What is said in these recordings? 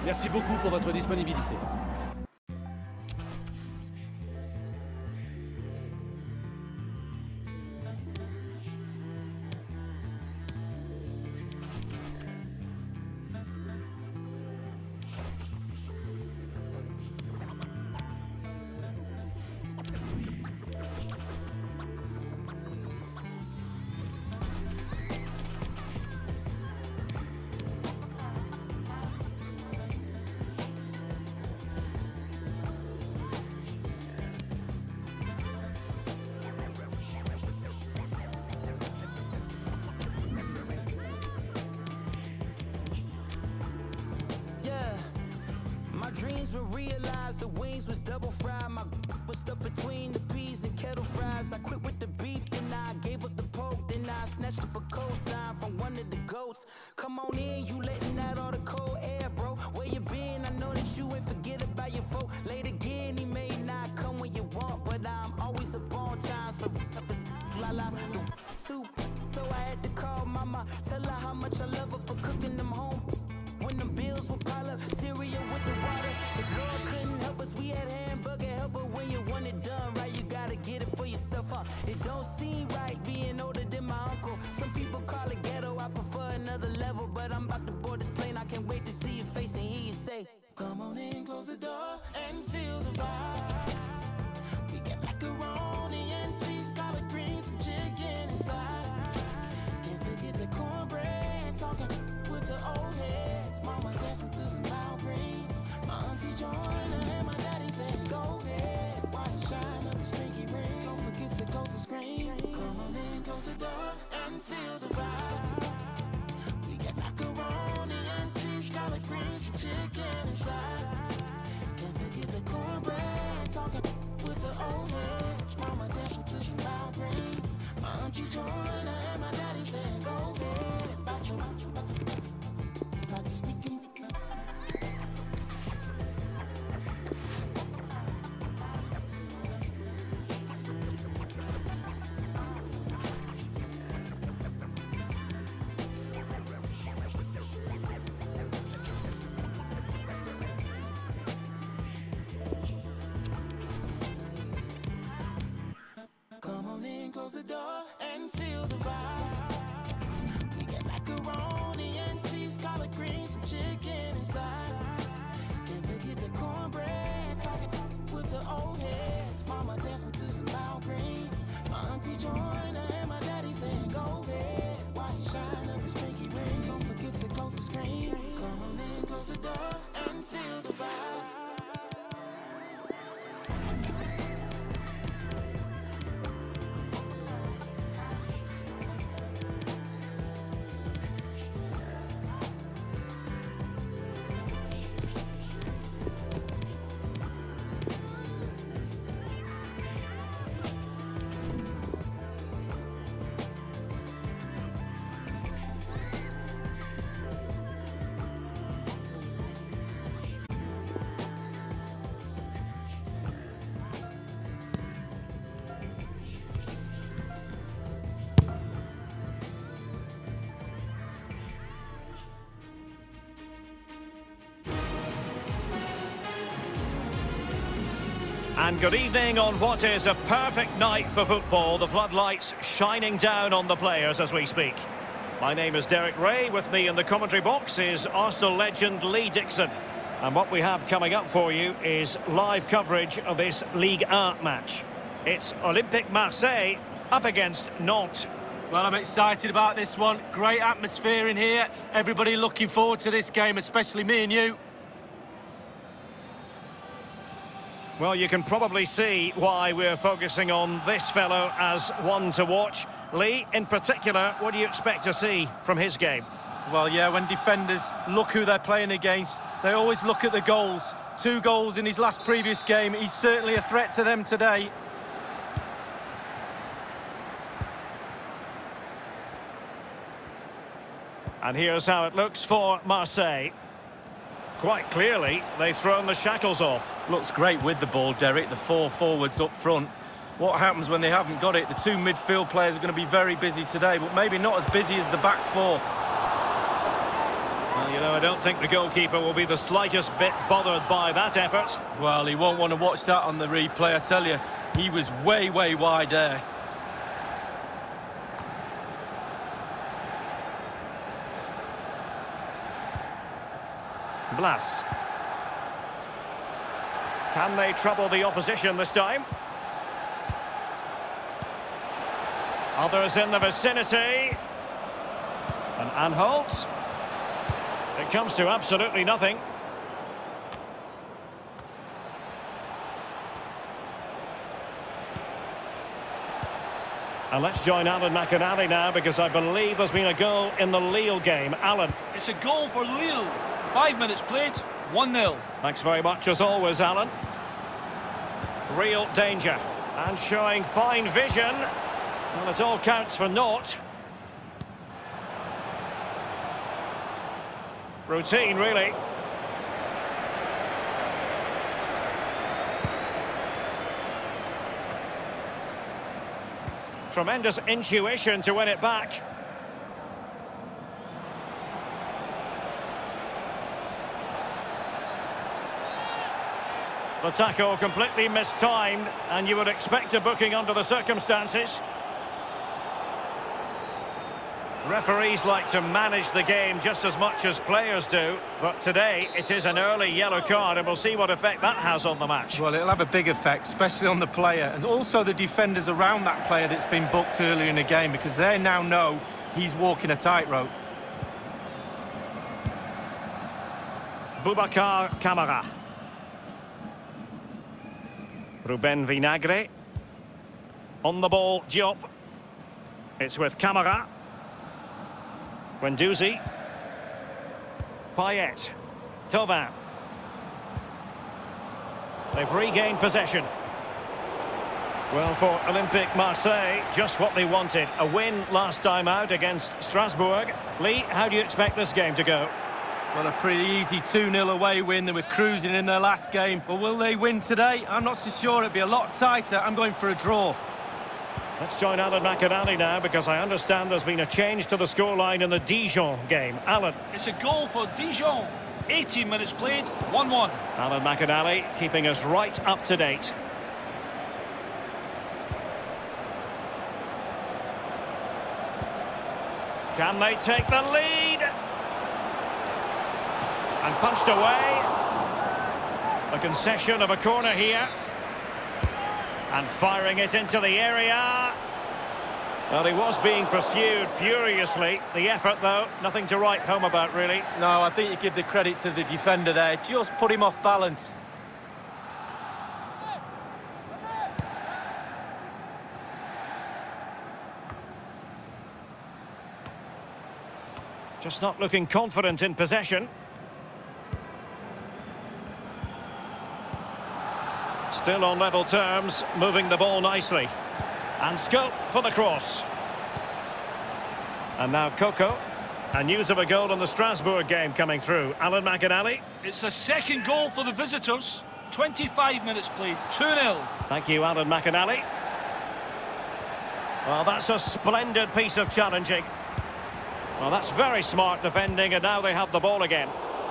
Merci beaucoup pour votre disponibilité. Dreams were realized, the wings was double fried. My was stuffed between the peas and kettle fries. I quit with the beef, then I gave up the pork. Then I snatched up a cosign from one of the goats. Come on in, you letting out all the cold air, bro. Where you been? I know that you ain't forget about your folk. Late again, he may not come when you want, but I'm always up on time. So la la, too. So I had to call mama, tell her how much I love her for cooking them home. When them bills would pile up, cereal with the water. If Lord couldn't help us, we had hamburger helper. When you want it done right, you gotta get it for yourself, huh? It don't seem right being older than my uncle. Some people call it ghetto, I prefer another level. But I'm about to board this plane, I can't wait to see your face and hear you say, come on in, close the door, and feel the vibe. We got macaroni and cheese, collard greens, and chicken inside. Can't forget the cornbread, talking with the old heads. Mama dancing to some loud green. My auntie joined her and my daddy said, go ahead. Why you shine up his pinky ring? Don't forget to close the screen. Come on in, close the door, and feel the vibe. We got macaroni and cheese, collard greens, and chicken inside. Can't forget the cornbread, talking with the old heads. Mama dancing to some loud green. My auntie joined her and my daddy said, go ahead. About to sneak in. Come on in, close the door, and feel the vibe. We got macaroni and cheese, collard greens, and chicken inside. Can't forget the cornbread, talking with the old heads. Mama dancing to some loud green. My auntie joined her and my daddy saying, go ahead. Why you shine up his pinky ring? Don't forget to close the screen. Come on in, close the door, and feel the vibe. And good evening on what is a perfect night for football. The floodlights shining down on the players as we speak. My name is Derek Ray. With me in the commentary box is Arsenal legend Lee Dixon. And what we have coming up for you is live coverage of this Ligue 1 match. It's Olympique Marseille up against Nantes. Well, I'm excited about this one. Great atmosphere in here. Everybody looking forward to this game, especially me and you. Well, you can probably see why we're focusing on this fellow as one to watch. Lee, in particular, what do you expect to see from his game? Well, yeah, when defenders look who they're playing against, they always look at the goals. 2 goals in his last previous game. He's certainly a threat to them today. And here's how it looks for Marseille. Quite clearly, they've thrown the shackles off. Looks great with the ball, Derek. The 4 forwards up front. What happens when they haven't got it? The 2 midfield players are going to be very busy today, but maybe not as busy as the back 4. Well, you know, I don't think the goalkeeper will be the slightest bit bothered by that effort. Well, he won't want to watch that on the replay, I tell you. He was way, way wide there. Blas. Can they trouble the opposition this time? Others in the vicinity. And Anholt. It comes to absolutely nothing. And let's join Alan McInally now, because I believe there's been a goal in the Lille game. Alan. It's a goal for Lille. 5 minutes played, 1-0. Thanks very much as always, Alan. Real danger. And showing fine vision. Well, it all counts for naught. Routine, really. Tremendous intuition to win it back. The tackle completely mistimed, and you would expect a booking under the circumstances. Referees like to manage the game just as much as players do, but today it is an early yellow card, and we'll see what effect that has on the match. Well, it'll have a big effect, especially on the player, and also the defenders around that player that's been booked earlier in the game, because they now know he's walking a tightrope. Boubacar Kamara. Ruben Vinagre. On the ball, Diop. It's with Kamara. Guendouzi. Payet. Thauvin. They've regained possession. Well, for Olympique Marseille, just what they wanted. A win last time out against Strasbourg. Lee, how do you expect this game to go? Well, a pretty easy 2-0 away win. They were cruising in their last game. But will they win today? I'm not so sure. It'll be a lot tighter. I'm going for a draw. Let's join Alan McInally now, because I understand there's been a change to the scoreline in the Dijon game. Alan. It's a goal for Dijon. 18 minutes played, 1-1. Alan McInally keeping us right up to date. Can they take the lead? And punched away. A concession of a corner here. And firing it into the area. Well, he was being pursued furiously. The effort, though, nothing to write home about, really. No, I think you give the credit to the defender there. Just put him off balance. Just not looking confident in possession. Still on level terms, moving the ball nicely. And scope for the cross. And now Coco. And news of a goal in the Strasbourg game coming through. Alan McInally. It's a second goal for the visitors. 25 minutes played, 2-0. Thank you, Alan McInally. Well, that's a splendid piece of challenging. Well, that's very smart defending, and now they have the ball again.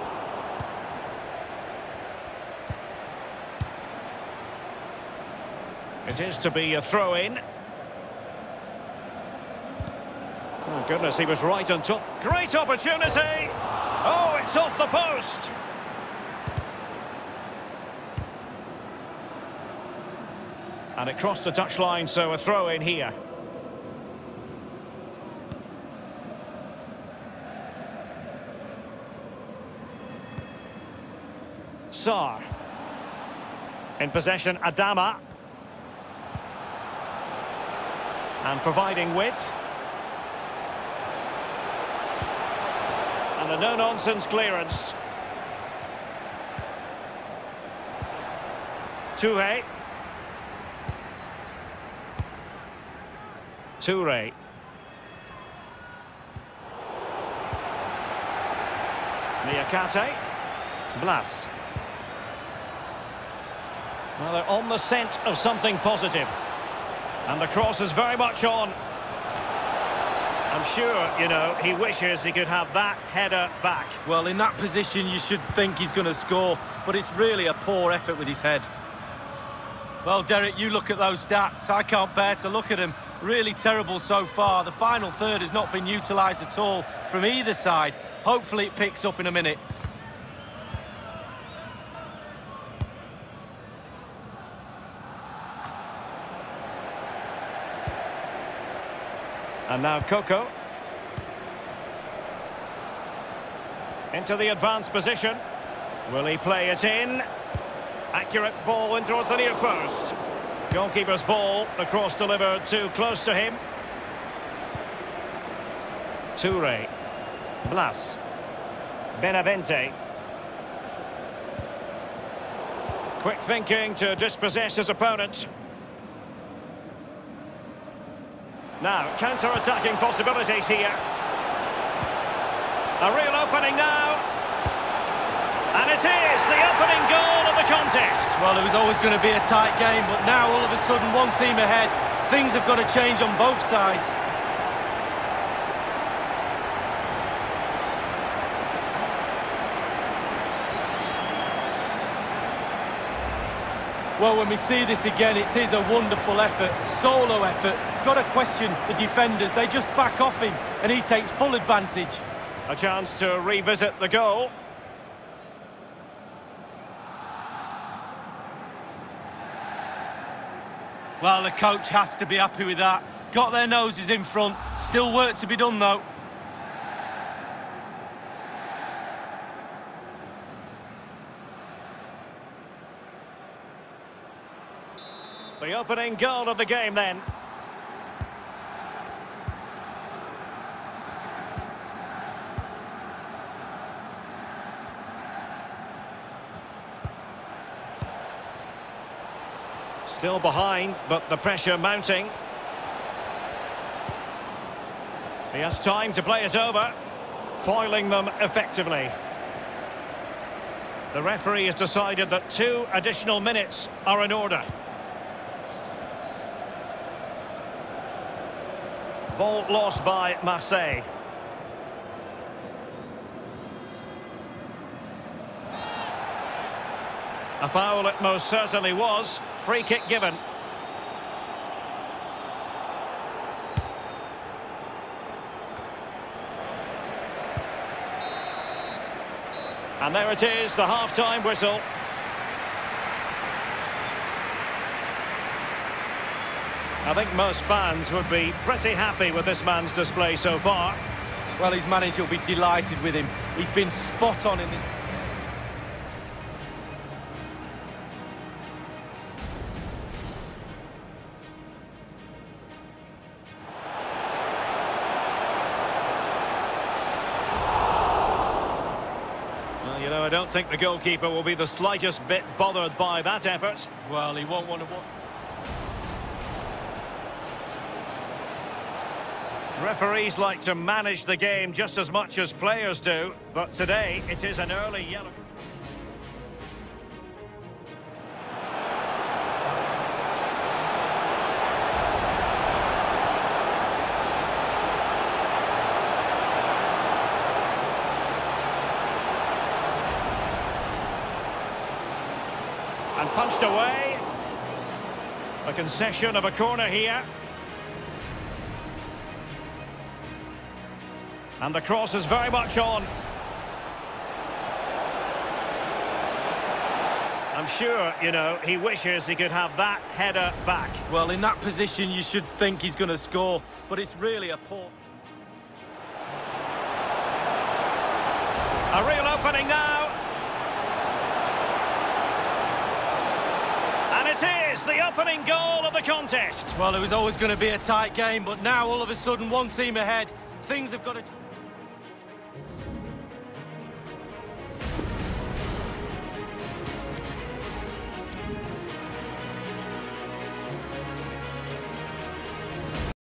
It is to be a throw-in. Oh, goodness, he was right on top. Great opportunity! Oh, it's off the post! And it crossed the touchline, so a throw-in here. Sarr. In possession, Adama. And providing width. And a no-nonsense clearance. Touré. Touré. Niakate. Blas. Well, they're on the scent of something positive. And the cross is very much on. I'm sure, you know, he wishes he could have that header back. Well, in that position, you should think he's going to score, but it's really a poor effort with his head. Well, Derek, you look at those stats. I can't bear to look at them. Really terrible so far. The final third has not been utilised at all from either side. Hopefully it picks up in a minute. And now Coco. Into the advanced position. Will he play it in? Accurate ball in towards the near post. Goalkeeper's ball, the cross delivered too close to him. Toure. Blas. Benavente. Quick thinking to dispossess his opponent. Now, counter-attacking possibilities here. A real opening now. And it is the opening goal of the contest. Well, it was always going to be a tight game, but now all of a sudden one team ahead. Things have got to change on both sides. Well, when we see this again, it is a wonderful effort, solo effort. Got to question the defenders. They just back off him, and he takes full advantage. A chance to revisit the goal. Well, the coach has to be happy with that. Got their noses in front. Still work to be done, though. The opening goal of the game then. Still behind, but the pressure mounting. He has time to play it over, foiling them effectively. The referee has decided that 2 additional minutes are in order. Ball lost by Marseille. A foul it most certainly was. Free kick given. And there it is, the half-time whistle. I think most fans would be pretty happy with this man's display so far. Well, his manager will be delighted with him. He's been spot on in the... Well, you know, I don't think the goalkeeper will be the slightest bit bothered by that effort. Well, he won't want to... Referees like to manage the game just as much as players do, but today it is an early yellow. And punched away. A concession of a corner here. And the cross is very much on. I'm sure, you know, he wishes he could have that header back. Well, in that position, you should think he's going to score, but it's really a poor... A real opening now. And it is the opening goal of the contest. Well, it was always going to be a tight game, but now all of a sudden one team ahead. Things have got to...